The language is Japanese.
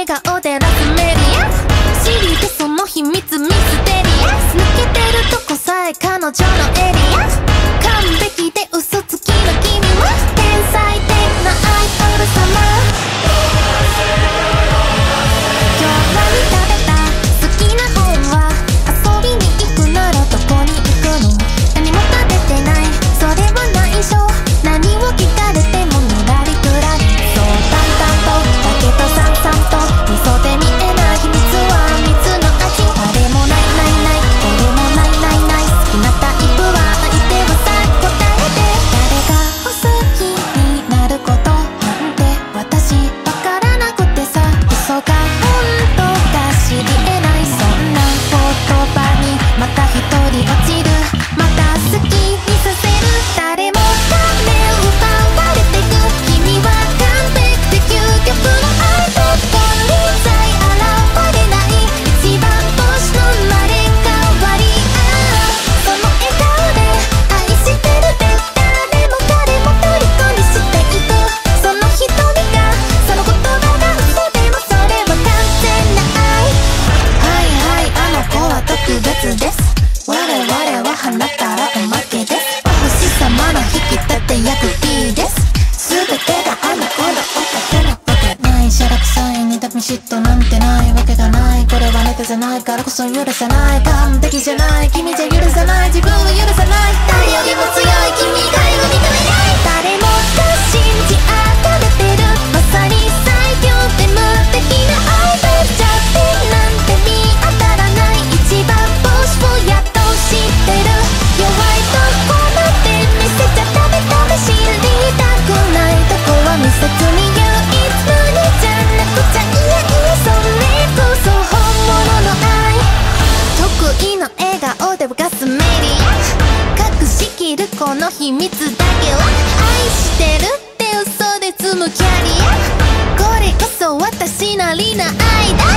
顔でラスメリア知りてその秘密ミステリアス抜けてるとこさえ彼女のエリア完璧で嘘つきの君は天才的なアイドル様今日何食べた好きな本は遊びに行くならどこに行くの何も食べてないそれは内緒何を聞かれてものらりくらりそう淡々とだけどさんさんと味噌で見えない秘密は蜜の味あれもないないないこれもないないない好きなタイプは相手はさ答えて誰がお好きになることなんて私わからなくてさ嘘が本当か知り得ないそんな言葉にまた一人落ちるまた好きにさせる誰もが目を奪われてく君は完璧で究極のアイドル現在現れない一番星の生まれ変わりその笑顔で愛してるって誰も彼も虜にしていくその瞳がその言葉が嘘でもそれは完全な愛はいはいあの子は特別です我々は花からおまけですお星様の引き立て役 B です全てがあの子のおかげのわけないしゃらくさい妬み嫉妬なんてないわけがないこれはネタじゃないからこそ許せない完璧じゃない君じゃ許せない自分を許さない誰よりも強い君以外は認めない誰もが信じ憧れてるまさに最強で無敵なアイドルジャッピンなんて見当たらない一番星をやっと知ってる弱いとこまで見せちゃダメダメ知りたくないとこは見せずに唯一無二じゃなくちゃいやいやそれこそ本物の愛得意の笑顔でガスメリア隠しきるこの秘密だけは愛してるって嘘で積むキャリアこれこそ私なりな愛だ